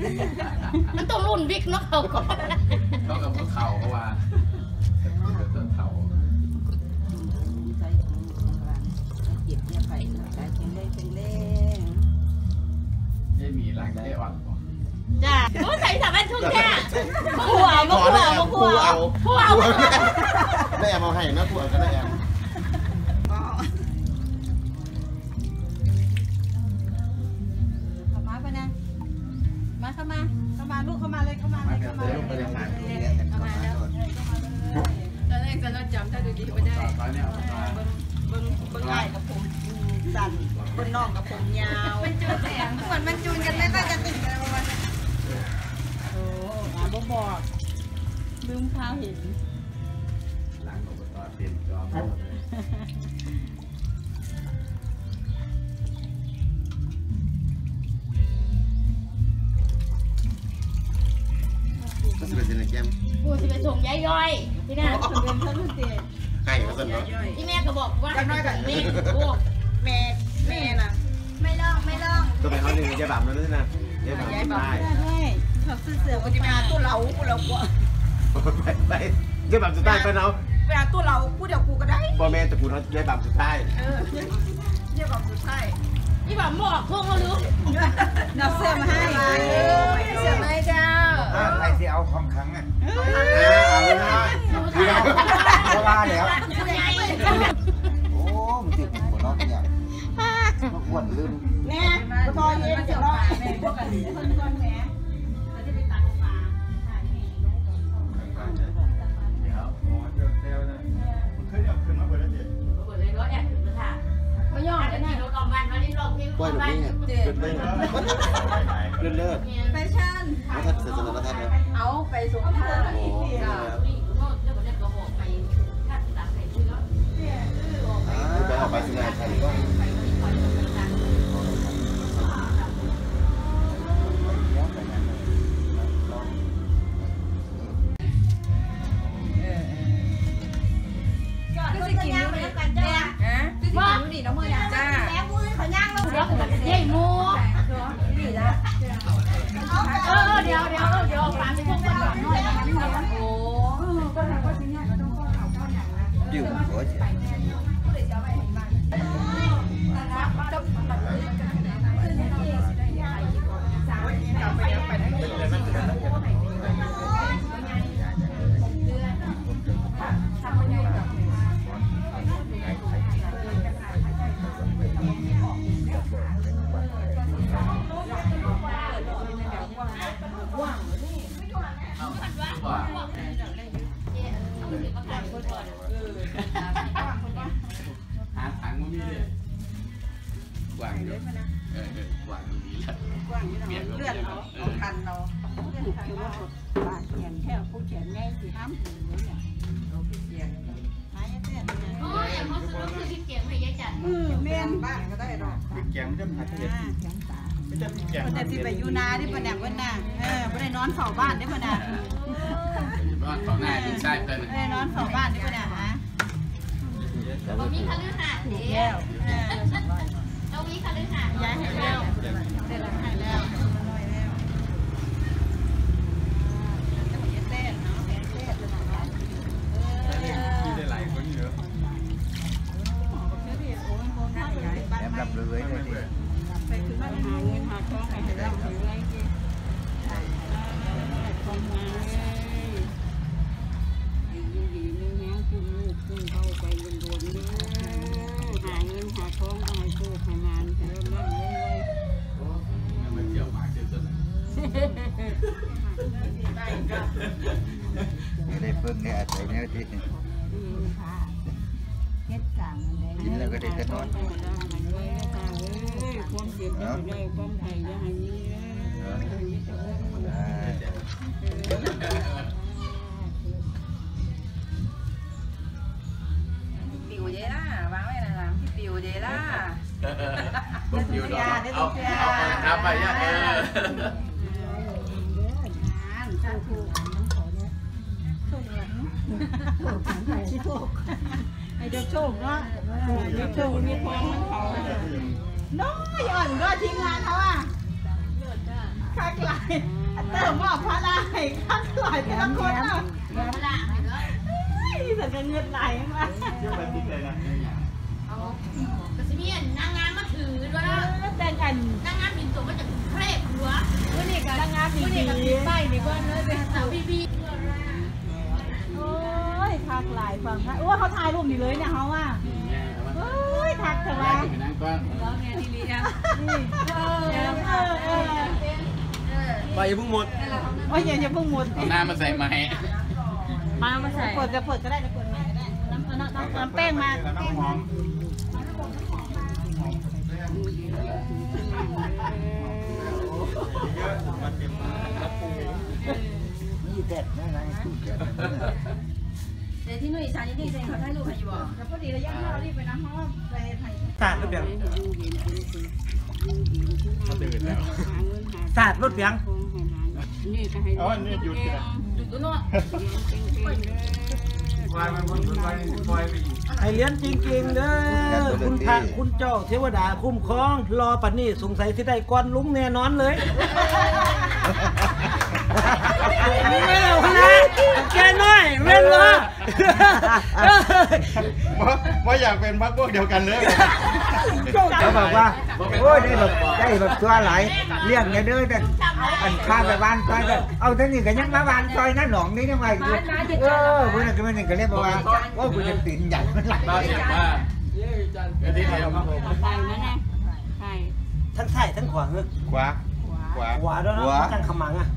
มันต้องรุ่นวิกเนาะเขาก่อนต้องกับพวกเขาเพราะว่าต้นเขาใส่เก็บเนี่ยไปใส่เป็นเล่เป็นเล่ได้มีหลังได้อ่อนจ้าโอ้ใส่สามัญชุนแค่ผู้เอาได้แอมเอาให้นะผู้เอาก็ได้แอมเข้ามาปะนะเข้ามาลูกเข้ามาเลยเข้ามาเลยเข้ามาเลยเข้ามาแล้วตอนแรกจะจำถ้าดูดีไม่ได้เบิ้งไหล่กับผมสั่นบนนอกกับผมยาวมันจูนแสงเหมือนมันจูนกันไม่ค่อยจะติดอะไรประมาณนั้นโอ้บอกลืมข้าวเห็นหลังของตัวเปลี่ยนจอก็จะเป็นแกมกูจะไปส่งยายย่อยที่นั่นเป็นท่านลูกเด็กใครก็สนุกที่แม่ก็บอกว่าแม่แม่น่ะไม่ลองก็เป็นเขาหนึ่งยายบ่ำแล้วนะยายบ่ำได้ชอบเสือจะมาตัวเรากว่าไปยายบ่ำสุดท้ายไปเนาะเวลาตัวเราพูดเดี๋ยวกูก็ได้บอแม่จะพูดเขายายบ่ำสุดท้ายยายบ่ำสุดท้ายนี่แบบหมอกพวกเขารู้นับเสื้อมาให้เสื้อมาให้เจ้าใครที่เอาของขังอ่ะเอาเลยนะเพราะว่าแล้วโอ้มันติดหัวเราะเนี่ยมันอ้วนลืมแม่พอเย็นจะรอแม่พวกกันคนก้อนแม่เราจะไปตักปลาเดี๋ยวเซลนะมันขึ้นเอาขึ้นมาเปิดแล้วเด็ดเปิดเลยรถแอบถึงเลยค่ะไม่ยอมเลยนะรถกองบ้านมาที่รถที่กองบ้านเลิศแฟชั่นแล้วท่านเสร็จแล้วท่านนะเอาไปส่งผ้าโอ้ไปออกไปสุนัขใช่ก็คือสิกินอยู่นี่กันจ้าคือสิกินอยู่นี่น้องมือจ้าแล้วมือเขาย่างลงแล้วเย้มูนี่ละเดี๋ยวฟังไปพวกคนก่อนโอ้ก็ทำก็ชิ้นใหญ่ก็ต้องข้อเขาข้ออย่างนะจิ้วหัวเฉยหาถังมันมีเลยกว้างอยู่กว้างอยู่ดีแล้วเลื่อนเอาคันเราคือว่าปากเขียนแค่ผู้เขียนง่ายสิห้ามหูเนี่ยเราพี่เขียนไม้เส้นโอ้ยอย่างเขาซื้อคือพี่เกียงให้ยายจันเมียนบ้านก็ได้หรอกพี่แกงจะผัดเผ็ดไม่จะพี่แกงแต่ที่ไปยูนาที่ปนักวันน่ะไม่ได้นอนเฝ้าบ้านได้ปนักบ้านของนายใช่เป็นไม่ได้นอนเฝ้าบ้านได้ปนักฮะเรามีคฤหาสน์เดียวเรามีคฤหาสน์ย้ายให้แล้วได้หลังให้แล้วน้อยแล้วจะมีเต้นเนาะเต้นจะมาบ้านมีได้หลายคนเยอะแอมรับเลยไปคือบ้านหาเงินหาทองให้เราถือไงจีทำงานดีนึงแง้มคุณลูกคุณเข้าไปโดนๆเนี่ยหาเงินหาทองให้โชคให้งานให้เราเล่นเลยมันเกี่ยวหมากเกี่ยวต้นไม่ได้เพิ่งเนี่ยอาศัยเนี่ยที่เฮ็ดกลางมันได้กินแล้วก็ได้แต่นอนความเจ็บจะได้ความไทยจะให้มีปิวเยล่าวางไว้นะล่ะพี่ปิวเยล่าปุ๊บอยู่ดอกเอาทำไปย่าสร้างคู่น้องขอเนี่ยโชคหลังโชคให้เจ้าโชคเนาะเจ้าโชคมีความมันเขาน้อยอ่อนก็ทีมงานเขาอ่ะคักหลายเติมว่าพระลายคักหลายแต่ละคนอ่ะเวลาเด้อแต่ก็เงินไหลมาชื่ออะไรติ๊กเลยนะเอากระสิเมียนนางงามมาถือด้วยนะแต่งกันนางงามบินตัวมาจากเครปหัววันนี้กับงานดีๆไปดีกว่าเนอะเด็กสาวบีบีโอ้ยคักหลายฟังค่ะโอ้เขาถ่ายรูปดีเลยเนี่ยเขาว่าโอ้ยคักเถอะวะนั่งก้อนนี่ไปพุ่งหมดโอ้ยอย่าเพิ่งหมดเอาหน้ามาใส่ไม้มาใส่เปิดจะเปิดก็ได้จะเปิดมาก็ได้น้ำแป้งมาน้ำหอมนี่แดดนะนายสูตรแดดเดี๋ยวที่นุ่ยชานี่เซ็งเขาได้รูปให้อยู่บ่แล้วพอดีระยะเรารีบไปน้ำห้องไปไทยศาสตร์รถเบียงเขาตื่นแล้วศาสตร์รถเบียงอ๋อนี่หยุดเลยดูเนาะวายมันคนวายปล่อยไปอีกให้เลี้ยนจริงๆเด้อคุณพระคุณเจ้าเทวดาคุ้มครองรอปันนี้สงสัยที่ได้ก้อนลุงแน่นอนเลยไม่เอานะแกน้อยเล่นวะว่าอยากเป็นพักพวกเดียวกันเลยเขาบอกว่าโอ้ยได้แบบตัวไหลเลี้ยงเนี่ยเด้อแต่อันข้าไปบ้านซอยก็เอาท่านี่ก็ยังมาบ้านซอยนั่นหนองนี่ทำไมเพื่อนก็มันก็เรียกว่ากูจะตีนใหญ่มันไหลบ้าอย่างว่าเดี๋ยวที่ไหนเราทั้งซ้ายทั้งขวาเงือกขวาขวาขวาด้วยนะทั้งขมังอ่ะ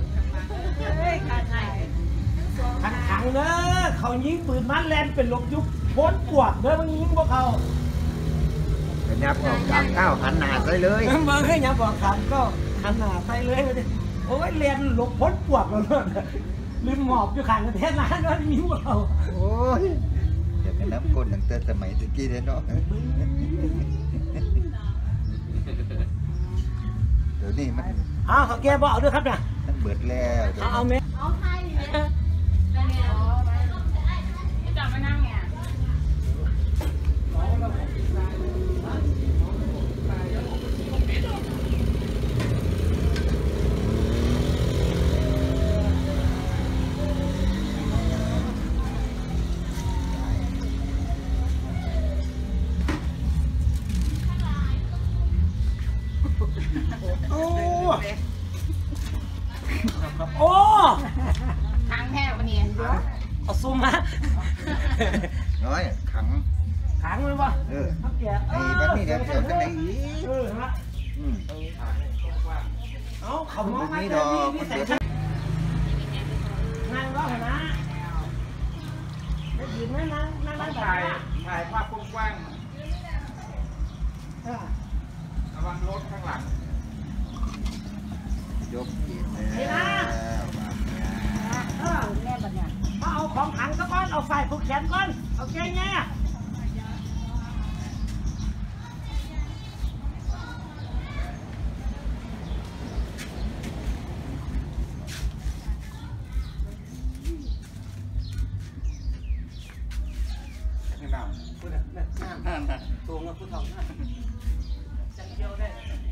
ขันขังเด้อเขายิงปืนมันแลนเป็นลบยุบพ้นกวดเด้อมันยิงพวกเขาเป็นยับออกจากข้าวหันหน้าใส่เลยเมื่อให้ยังบอกขันก็หันหน้าไปเลยโอ้ยเรียนหลบพ้นกวดแล้วเนี่ยลืมหมอบอยู่ข้างกันแท้ร้านนั้นมีพวกเขาโอ้ยเดี๋ยวกันน้ำก้นตั้งแต่สมัยตะกี้เนาะเดี๋ยวนี้มันอ้าวเขาแก้บอกด้วยครับเนี่ยมันเบิดแล้วเดี๋ยวเอาเมเอาไทยเนี่ยจับมานั่งเนี่ยโอ้โอ้ทางแท้วันนี้เอาซูมมาน้อยขังขังมันวะเออเขาแก่ไอ้แบบนี้เดี๋ยวจะไหนอีกฮะเอาเขามองมานี่เจดออกนี่มันใส่เดี๋ยวนั่งรอนะได้ยินไหมนั่งแบบถ่ายภาพกว้างๆระวังรถข้างหลังยกกินแล้วมาเอาของขังซะก่อนเอาไฟผูกแขนก่อนเอาแค่เนี้ยข้างหน้าพูดนะแบบน้ำตัวเงาพูดทองนะจังเดียวได้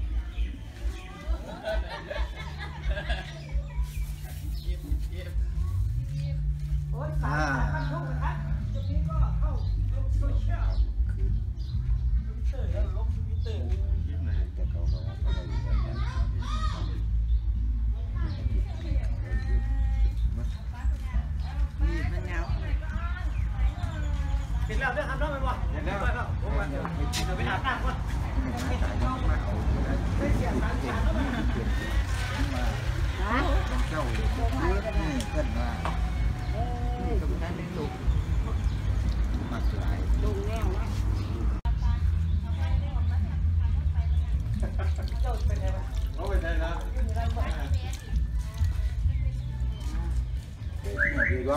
โอ้ยสามพันทุกนะครับจุดนี้ก็เข้าโซเชียลทวิตเตอร์แล้วลบทวิตเตอร์แต่เขาบอกว่าอะไรอย่างนั้นเห็นแล้วเด้อครับน้องไปบ่เห็นแล้วครับผมว่าเดี๋ยวไปอาบน้ำก่อนไม่ถ่ายน้องมาไม่เสียงสารขาดแล้วมันเจ้าเพื่อนมามักหลายเขาไปได้แล้วดีกว่า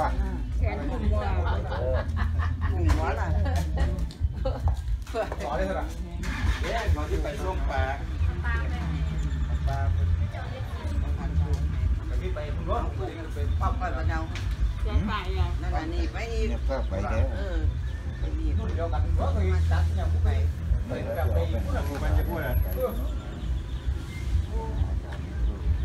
ต่อได้เท่าไหร่เราที่ไปช่วงปลาปลาที่ไปรถเป็นปอบก่อนมาเดานั่นน่ะนี่ไปอีกเนี่ยก็ไปแล้วรุ่นเดียวกันรถตัวนี้จัดอย่างพวกไหนไปแบบไปพูดอะไรมันจะพูดอะไร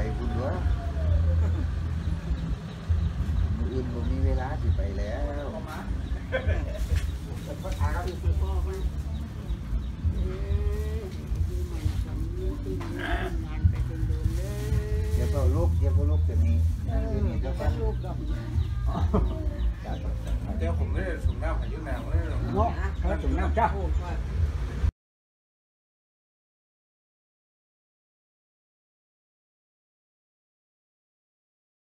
คุณวะมืออื่นผมมีเวลาที่ไปแล้วเดี๋ยวก็ลุกจะมีเดี๋ยวก็ลุกเดี๋ยวผมไม่ได้สูงน้ำขยุ่นแนวไม่ได้หรอกเนาะเขาถึงน้ำจ้าโอ้ย